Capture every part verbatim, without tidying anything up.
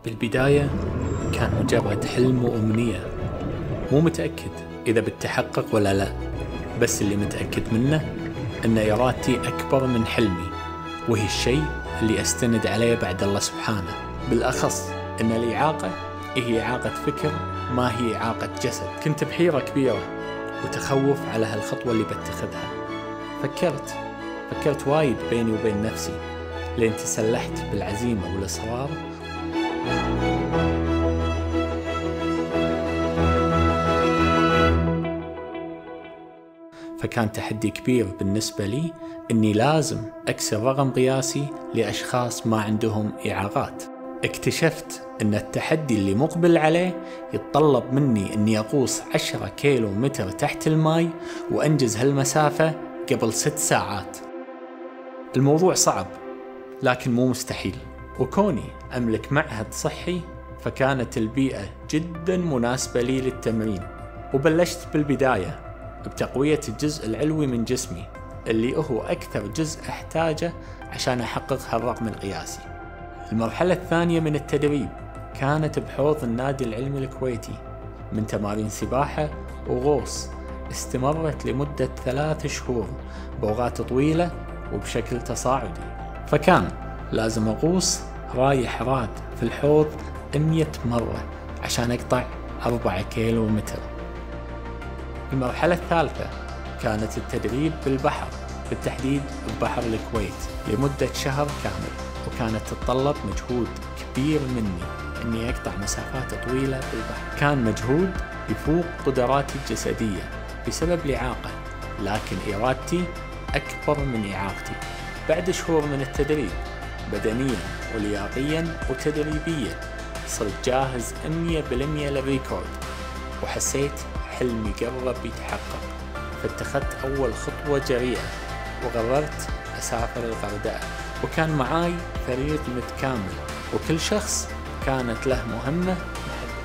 بالبداية كان مجرد حلم وأمنية، مو متأكد إذا بتحقق ولا لا، بس اللي متأكد منه أن إرادتي أكبر من حلمي، وهي الشيء اللي أستند عليه بعد الله سبحانه. بالأخص أن الإعاقة هي إعاقة فكر، ما هي إعاقة جسد. كنت بحيرة كبيرة وتخوف على هالخطوة اللي بتخذها. فكرت فكرت وايد بيني وبين نفسي، لين تسلحت بالعزيمة والإصرار. فكان تحدي كبير بالنسبة لي إني لازم أكسر رقم قياسي لأشخاص ما عندهم إعاقات. اكتشفت أن التحدي اللي مقبل عليه يتطلب مني إني أغوص عشرة كيلو متر تحت الماء وأنجز هالمسافة قبل ست ساعات. الموضوع صعب لكن مو مستحيل، وكوني أملك معهد صحي فكانت البيئة جدا مناسبة لي للتمرين. وبلشت بالبداية بتقوية الجزء العلوي من جسمي اللي هو أكثر جزء أحتاجه عشان أحقق هالرقم القياسي. المرحلة الثانية من التدريب كانت بحوض النادي العلمي الكويتي، من تمارين سباحة وغوص استمرت لمدة ثلاث شهور بأوقات طويلة وبشكل تصاعدي. فكان لازم أغوص رايح راد في الحوض مية مرة عشان أقطع أربعة كيلو متر. المرحلة الثالثة كانت التدريب بالبحر، بالتحديد ببحر الكويت لمدة شهر كامل، وكانت تتطلب مجهود كبير مني إني أقطع مسافات طويلة بالبحر. كان مجهود يفوق قدراتي الجسدية بسبب الإعاقة، لكن إرادتي أكبر من إعاقتي. بعد شهور من التدريب بدنيا ولياقيا وتدريبيا صرت جاهز مية بالمية للريكورد، وحسيت حلمي قرب يتحقق. فاتخذت أول خطوة جريئة وقررت أسافر الغردقة، وكان معاي فريق متكامل وكل شخص كانت له مهمة محددة.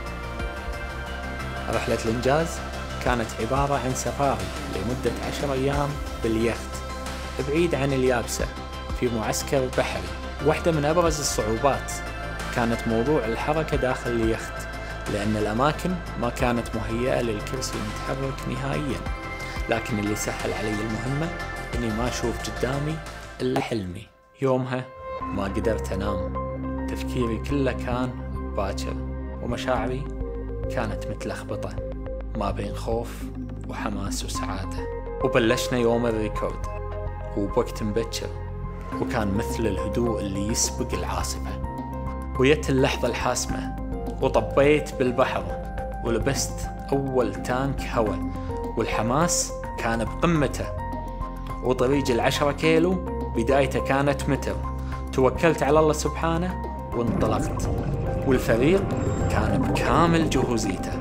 رحلة الإنجاز كانت عبارة عن سفاري لمدة عشر أيام باليخت بعيد عن اليابسة في معسكر بحري. واحدة من أبرز الصعوبات كانت موضوع الحركة داخل اليخت، لأن الأماكن ما كانت مهيئة للكرسي المتحرك نهائيا. لكن اللي سهل علي المهمة إني ما أشوف قدامي إلا حلمي. يومها ما قدرت أنام، تفكيري كله كان باكر، ومشاعري كانت متلخبطة ما بين خوف وحماس وسعادة. وبلشنا يوم الريكورد وبوقت مبكر، وكان مثل الهدوء اللي يسبق العاصفة. وجت اللحظة الحاسمة وطبيت بالبحر ولبست أول تانك هواء، والحماس كان بقمته. وطريق العشرة كيلو بدايته كانت متر. توكلت على الله سبحانه وانطلقت، والفريق كان بكامل جهوزيته.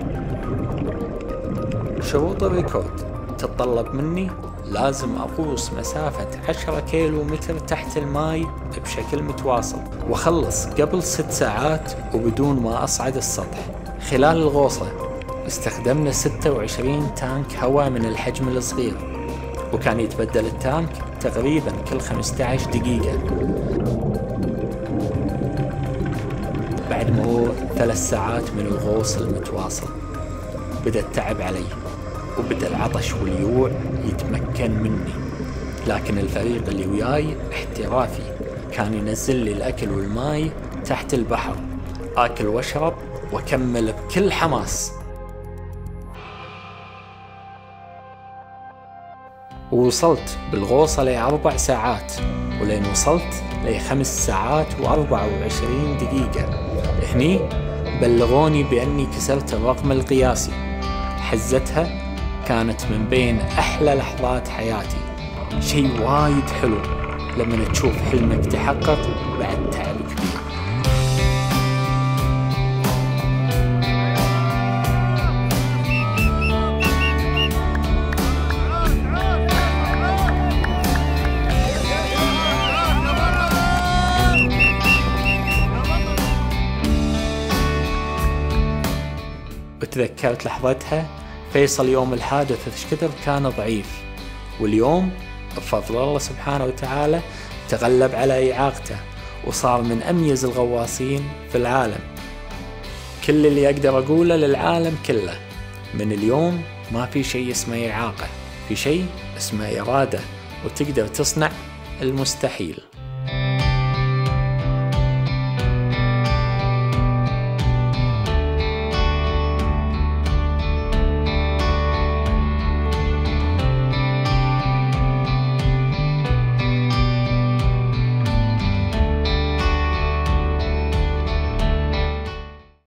شروط الريكورد تتطلب مني لازم أغوص مسافة عشرة كيلو متر تحت الماء بشكل متواصل، وخلص قبل ست ساعات وبدون ما أصعد السطح. خلال الغوصة استخدمنا ستة وعشرين تانك هواء من الحجم الصغير، وكان يتبدل التانك تقريبا كل خمسة عشر دقيقة. بعد مرور ثلاث ساعات من الغوص المتواصل بدأ التعب علي، وبدأ العطش واليوع يتمكن مني. لكن الفريق اللي وياي احترافي، كان ينزل لي الأكل والماء تحت البحر، آكل واشرب وأكمل بكل حماس. ووصلت بالغوصة لأربع ساعات، ولين وصلت لخمس ساعات وأربعة وعشرين دقيقة. هني بلغوني بأني كسرت الرقم القياسي. حزتها كانت من بين أحلى لحظات حياتي. شيء وايد حلو لما تشوف حلمك تحقق بعد تعب كبير. وتذكرت لحظتها فيصل يوم الحادث ايش كثر كان ضعيف، واليوم بفضل الله سبحانه وتعالى تغلب على إعاقته وصار من أميز الغواصين في العالم. كل اللي أقدر أقوله للعالم كله، من اليوم ما في شيء اسمه إعاقة، في شيء اسمه إرادة، وتقدر تصنع المستحيل.